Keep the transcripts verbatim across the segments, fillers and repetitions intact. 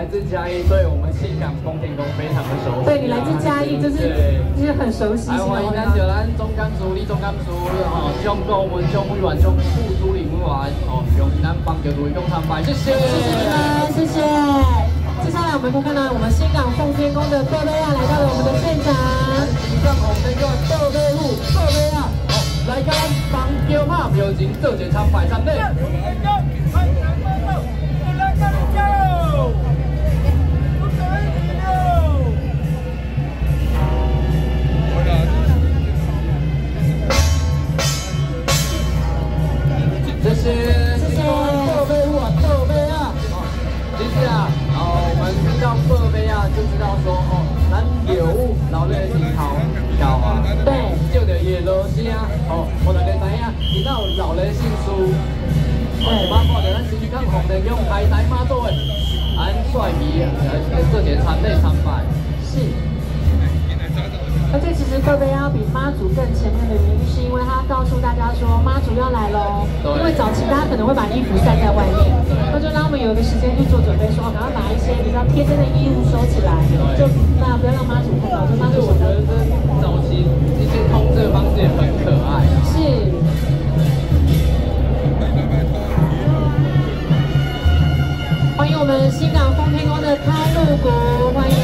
来自嘉义，对我们新港丰田宫非常的熟悉。 对你来自嘉义，就是就是很熟悉。 欢迎咱就咱总干事、李总干事哦，蒋国文、蒋委员、蒋副主任委员哦，用咱棒球队共参拜，谢谢。 谢谢你们，谢谢。接下来我们会看到我们新港奉天宫的贝贝亚来到了我们的现场。 新港奉天宫贝贝虎、贝贝亚，哦，来跟咱棒球拍票前做一参拜参礼。谢谢，谢谢。宝贝虎啊，宝贝啊，哦，接下来，哦，我们听到宝贝啊，就知道说，哦，咱业务老咧是头高啊， 对， 叫着叶落声，哦，我大家知影，今仔有老咧姓苏，哦，包括着咱新港红灯用开台妈做的，安帅皮来做点参礼参拜。 是。而且其实贝贝要比妈祖更前面的原因，是因为他告诉大家说妈祖要来喽。因为早期大家可能会把衣服晒在外面，那就让他们有一个时间去做准备，说赶快把一些比较贴身的衣物收起来，就那不要让妈祖看到。就妈祖我觉得这早期一些通这个方式也很可爱。 是。欢迎我们新港奉天宫的开路鼓，欢迎。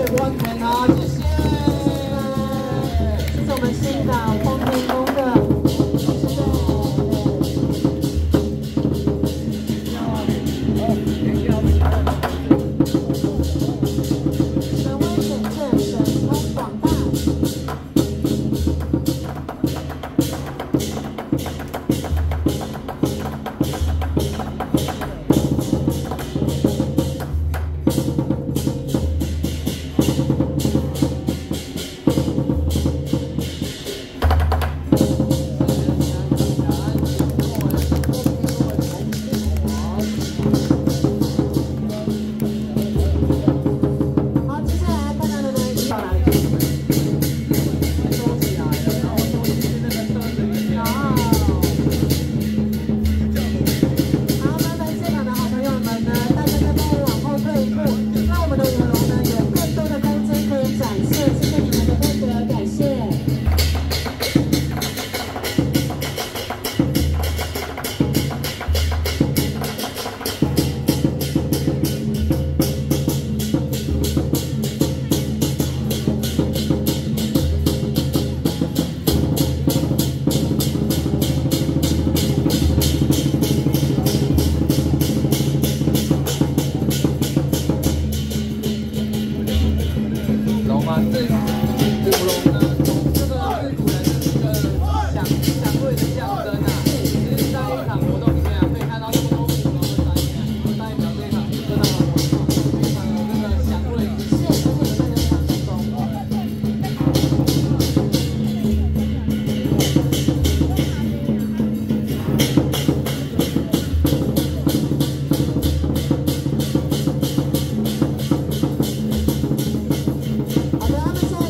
关田啊，谢谢。 这是我们新港丰田宫的。 好的，他们现在。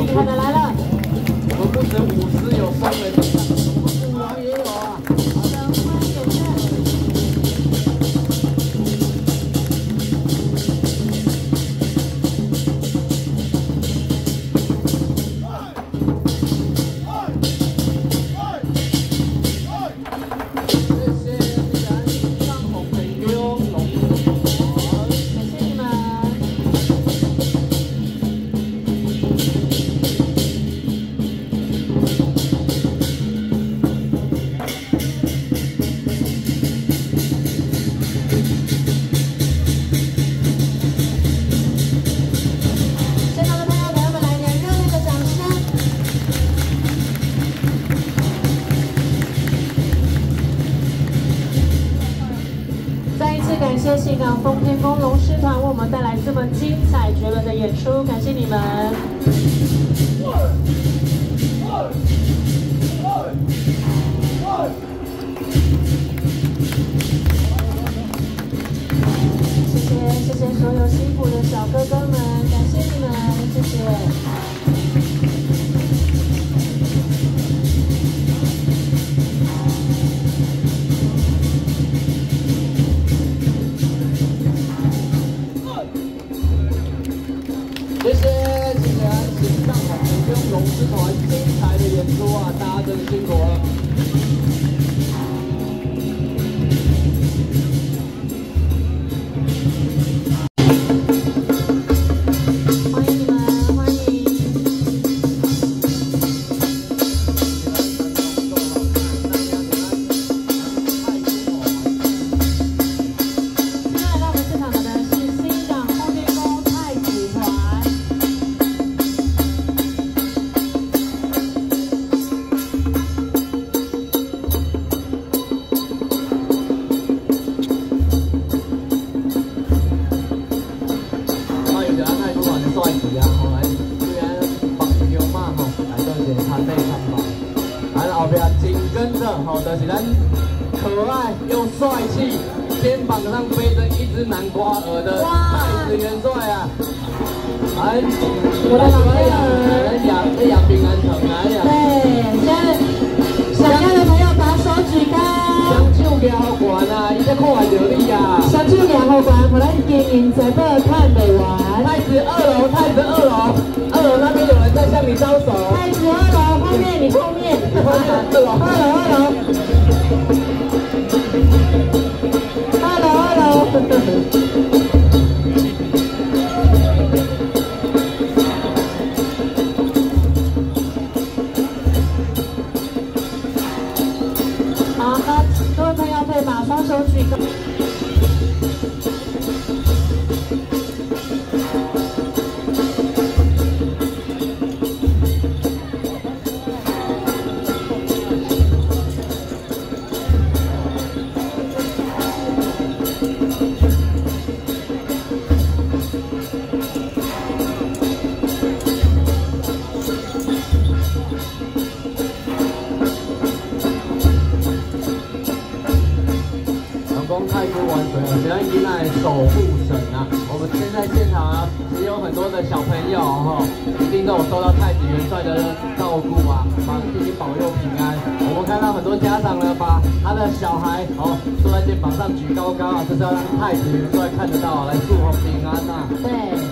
厉害的来了！ 我们不止舞狮有双人的，舞王也有啊。 好的，欢迎有胜。感谢信港丰天宫龙狮团为我们带来这么精彩绝伦的演出，感谢你们。谢谢谢谢所有辛苦的小哥哥们，感谢你们，谢谢。 谢谢，谢谢安心上红天宫龙狮团精彩的演出啊，大家真的辛苦了。 欢迎你们，欢迎。今天来到我们现场的是新港丰天宫太子团。 紧跟着，好的是咱可爱又帅气，肩膀上背着一只南瓜鹅的太子元帅啊！哎， 我的老天儿， 来养来养平安城来呀！ 对，现在想要的朋友把手举高， 双手举好悬啊，你才看得到你啊！ 双手举好悬，互咱经营财报看不完。 太子二楼，太子二楼，二楼那边有人在向你招手。 太子二楼，后面你后面。 二楼，二楼， 二楼，二楼，二楼。好，那各位朋友可以把双手举高。 太多玩水了，现在迎来守护神啊！我们现在现场啊，也有很多的小朋友哈，一定都有受到太子元帅的照顾啊，帮自己保佑平安。我们看到很多家长呢，把他的小孩哦坐在肩膀上举高高啊，这是要让太子元帅看得到，来祝福平安呐。 对。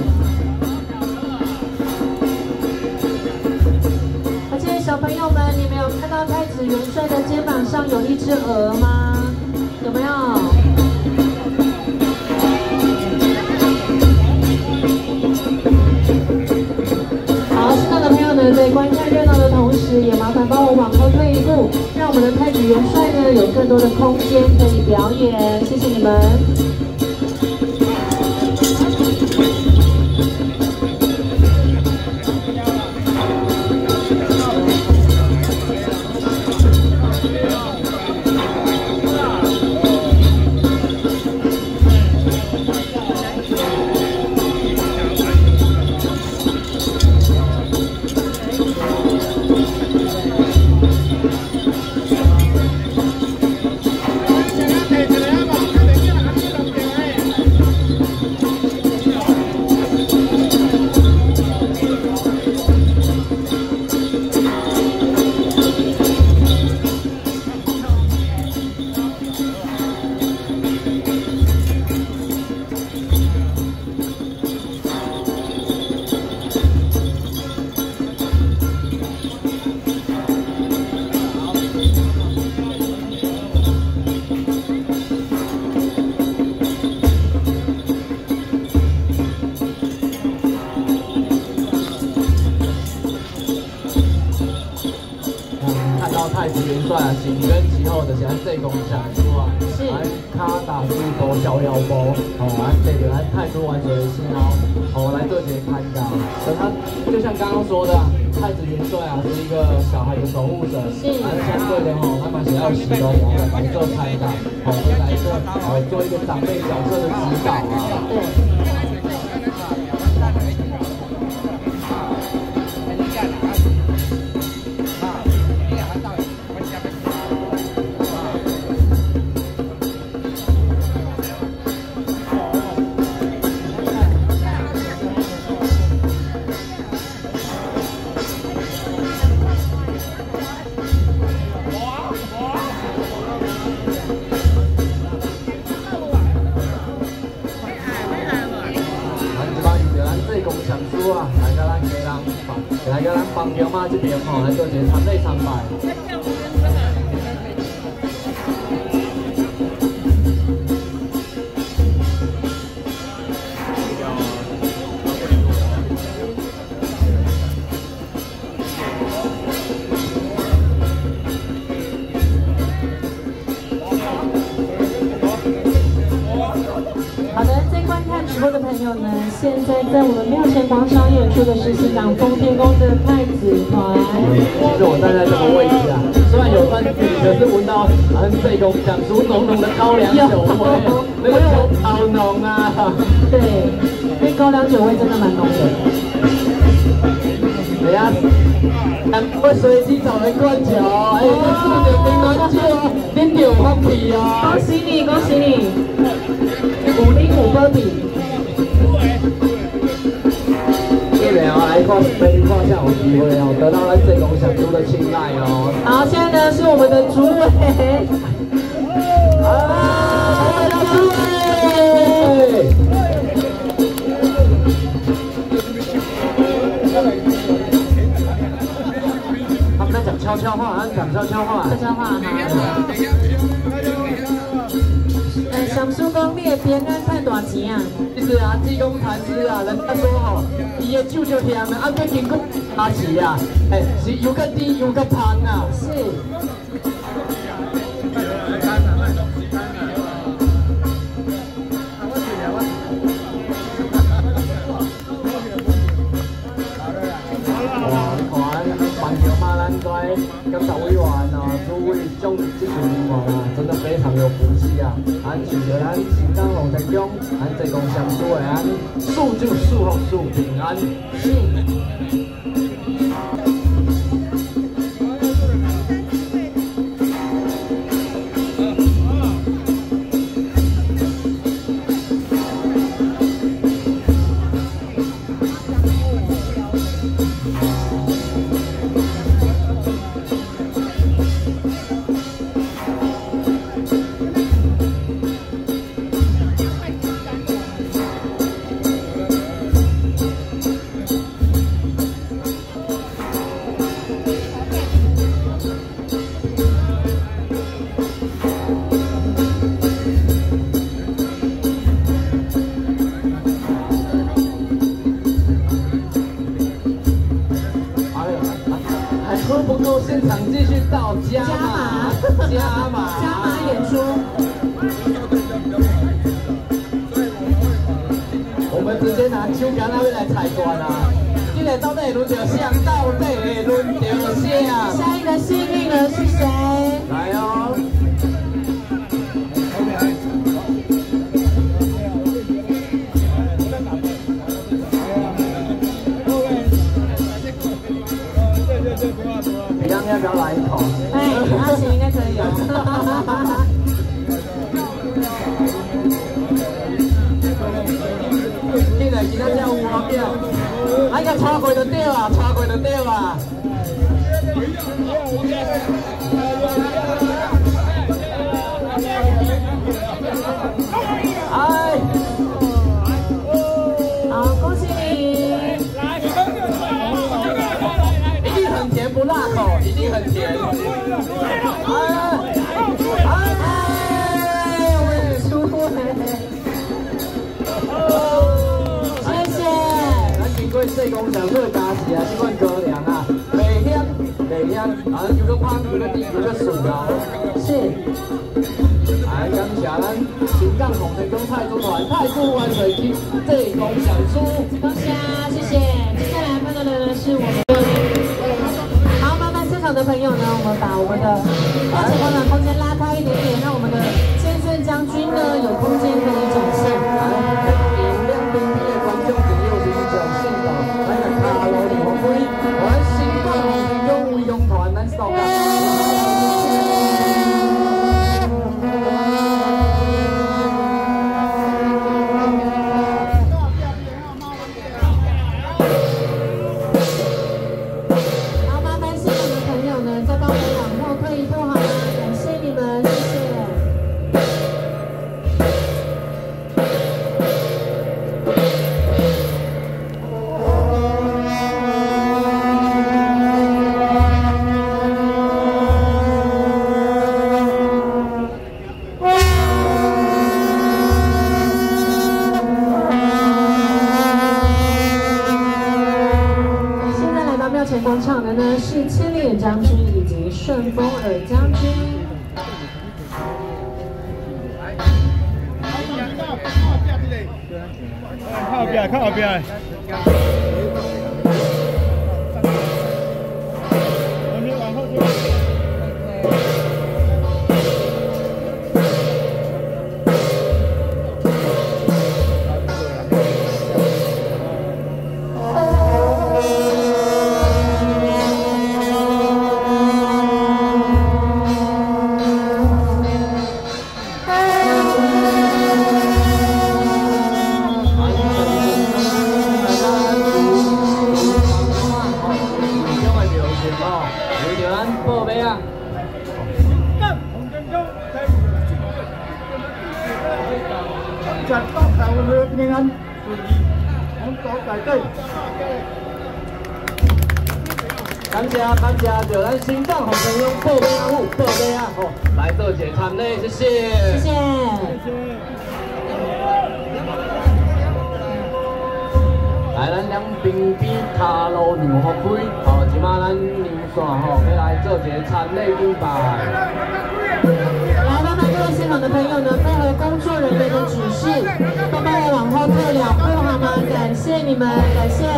而且小朋友们，你们有看到太子元帅的肩膀上有一只鹅吗？有没有？好，现场的朋友呢，在观看热闹的同时，也麻烦帮我往后退一步，让我们的太子元帅呢有更多的空间可以表演。谢谢你们。 太子元帅啊，紧跟其后就是咱济公上书啊，咱卡打猪头逍遥波，哦，咱这个咱太子万岁的时候，哦，来做一个看到。所以他就像刚刚说的，太子元帅啊是一个小孩的守护者，而相对的哦，他们想要启动我们来做看到，哦，来做哦做一个长辈角色的指导啊。对。 来个咱家人帮，来个咱帮桥妈这边吼，来做一个参礼参拜。 好的，在观看直播的朋友呢，现在在我们庙前广场演出的是新港奉天宫的太子团。 是我站在这个位置啊，虽然有段距离，可是闻到咱济公讲出浓浓的高粱酒味，那个酒好浓啊。 对，那高粱酒味真的蛮浓的。 对呀，咱会随机找人灌酒，哎，这是的槟榔酒，恁就有放屁哦。 恭喜你，恭喜你，五零五波比。 一年哦，来看美女看下有机会哦，得到咱济公上主的青睐哦。 好，现在呢是我们的主委， 啊，主委，他们在讲悄悄话，咱讲悄悄话， 悄悄话哈。哎，想叔公，你的平安赚多少钱啊？ 是啊，济公禅师啊，人家说吼，伊的酒就香啊，啊，佮经过阿奇啊，哎，是又较甜又较香啊。 是。 哇，你看，棒球马咱在跟十委员哦，诸位种这群人啊，真的非常有福气啊！俺取得咱新港奉天宫，俺济公上书的俺树就树福树平安。现场继续到加码，加码， 加码演出。 我们直接拿手杆那边来裁断啊！今日到底会轮到谁？到底会轮到谁？ 下一个幸运儿是谁？ 来哦！你刚要不要来一口？ 哎，阿贤应该可以哦。 今日今仔只有我表，啊个叉过就对啊，叉过就对啊。哎， 好，恭喜你！ 一定很甜，不辣口，一定很甜。哎， 哎，我们出来。谢谢。 咱经过济公上好的加持啊，这款高粱啊，袂咸， 力量，啊，有个胖，有个低，有个水啊。 是。 来，感谢咱新港红灯中太祖团太祖万岁金这恭享书。 恭喜啊，谢谢。接下来看到的呢是我们的。好，麻烦现场的朋友呢，我们把我们的大前广场空间拉开一点点，让我们的千岁将军呢有空间可以展现。 两边的观众朋友请掌声哦！来个卡路里红杯，我们新港红灯中卫勇团咱送啊！ 广场的呢是千里眼将军以及顺风耳将军。 靠边，靠边。我们往后退。 感谢感谢，就咱新港红灯用报备啊，报备啊，吼，来做解参礼，谢谢。 谢谢。 来，咱两边比卡路牛福杯，吼，即马咱牛线吼，要来做一个参礼敬拜。 来，麻烦各位现场的朋友呢，配合工作人员的指示，都帮我往后退两步好吗？感谢你们，感谢。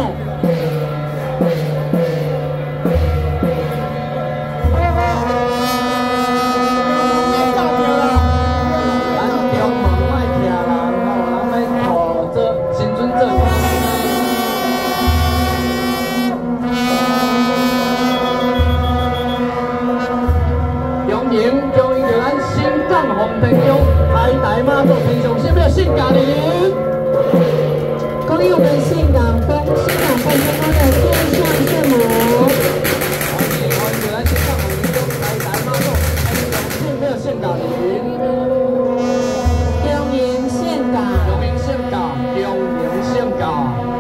红灯中，台台妈祖天上是不是性感的人？ 恭喜我们性感风性感风天宫的天上圣母。 欢迎欢迎来新港红灯中，台台妈祖天上是不是性感的人？ 恭迎性感， 恭迎性感，恭迎性感。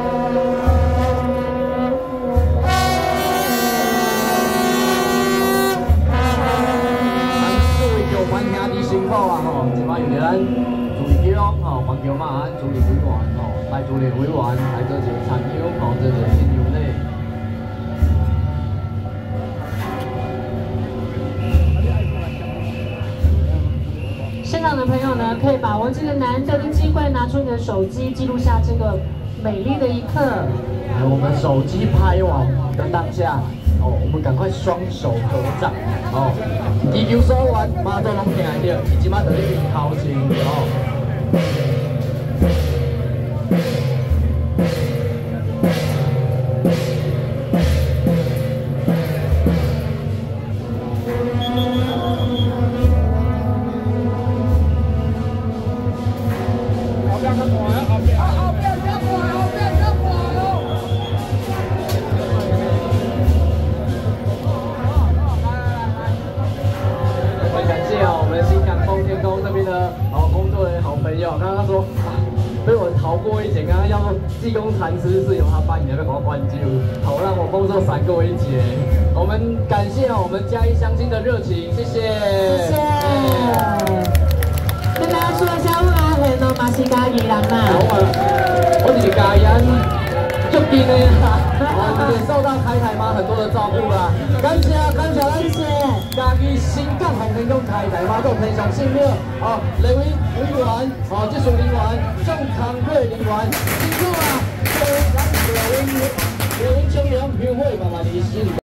辛苦啊吼！即摆由咱助理长吼，黄桥嘛，咱助理委员吼，来助理委员来做一个参与吼，做一个新娘礼。 现场的朋友呢，可以把握这个难得的机会，拿出你的手机，记录下这个美丽的一刻。 来，我们手机拍完的当下。哦，我们赶快双手合掌哦！祈求所有妈祖拢听得到，伊即马在咧头前哦。后边个过来，后边，后边别过来，后边别过来哦！很感谢啊，我们新港丰天宫这边的好工作人员、好朋友，刚刚说啊，被我逃过一劫。刚刚要说济公禅师是由他扮演的，被我关救，好让我丰收闪过一劫。我们感谢我们嘉义乡亲的热情，谢谢。 谢谢。跟大家说一下，我阿贤哦，嘛是嘉义人嘛。 我是嘉义人。 就低了呀。 也受到开台妈很多的照顾啦，感谢感谢咱谢嘉义新港红天宫开台妈做非常信任，哦，两位委员，哦，技术人员，总工会人员，辛苦啊！各位感谢各位各位青年评委，慢慢的辛苦。